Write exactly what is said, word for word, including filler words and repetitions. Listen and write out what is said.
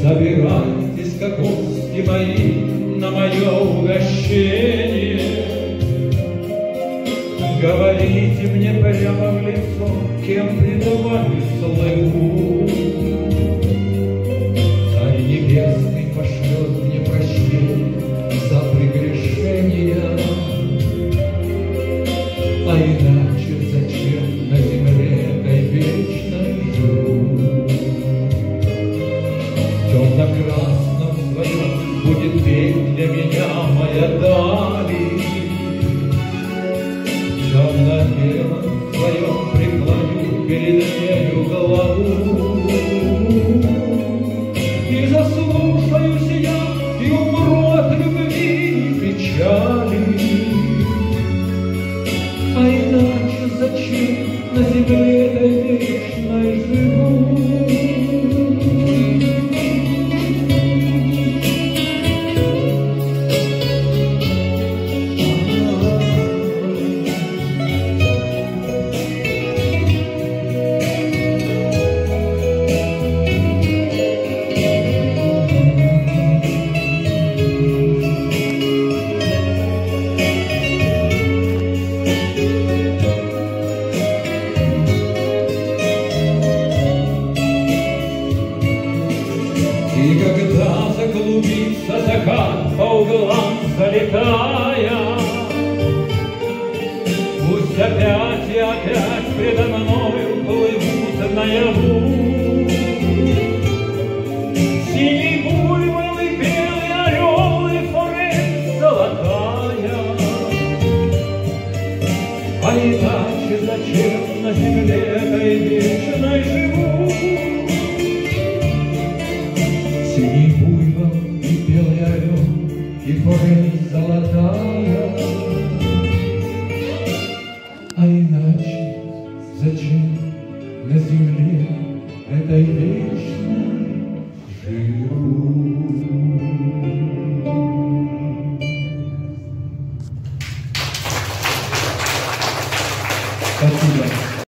Собирайтесь, как гости мои, на мое угощение. Говорите мне прямо в лицо, кем предо вами слыву. Царь Небесный пошлет мне прощение за прегрешения. А иначе зачем на земле этой вечно живу? В темно-красном своем будет петь для меня моя даль. В темно-белом своем преклоню перед нею голову. И заслушаюсь я, и умру от любви и печали. А иначе зачем на земле этой вечной живу? И когда заклубится закат по углам залетая, пусть опять и опять предо мною плывут наяву синий буйвол и белый орел и форель золотая. А иначе зачем на земле этой вечной живу? Синий буйвол и белый орел, и форель золотая. А иначе зачем на земле этой вечной живу? Спасибо.